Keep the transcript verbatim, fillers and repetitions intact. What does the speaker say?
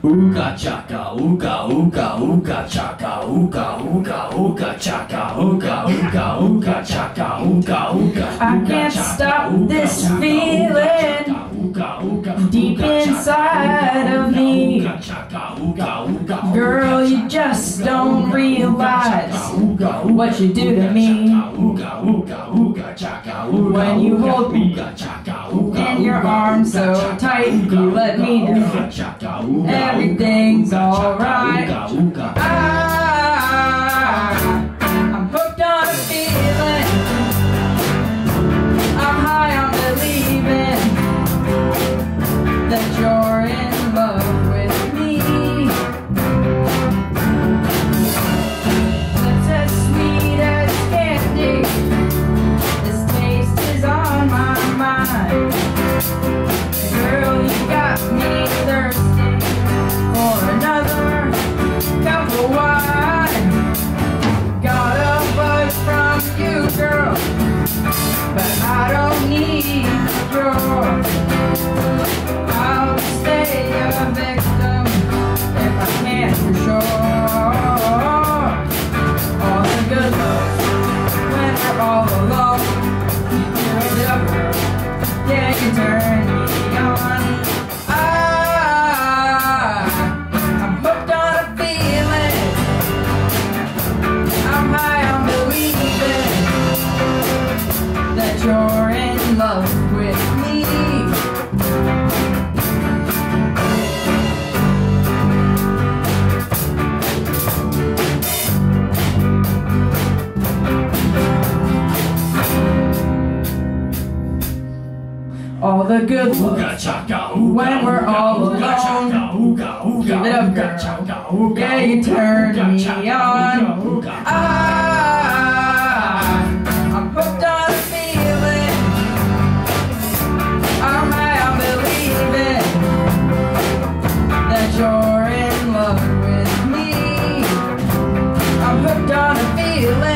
Ooga chaka, ooga ooga ooga chaka, ooga ooga ooga chaka, ooga ooga ooga chaka, ooga ooga. I can't stop this feeling deep inside of me. Girl, you just don't realize what you do to me. When you hold me in your arms so tight, you let me know everything's alright. I, I'm hooked on a feeling, I'm high on believing that you're in love with me. That's as sweet as candy, this taste is on my mind. Girl, you got me thirsty for another cup of wine. Got a buzz from you, girl, but I don't need yours. I'll stay a victim if I can for sure. All the good love when we're all alone. You turn it up, yeah, you turn me on. I, I'm hooked on a feeling, I'm high on believing that you're in love with me. All the good love when we're all alone. Give it up, girl. Yeah, you turn me on. I, I'm hooked on a feeling, I'm high on believing that you're in love with me. I'm hooked on a feeling.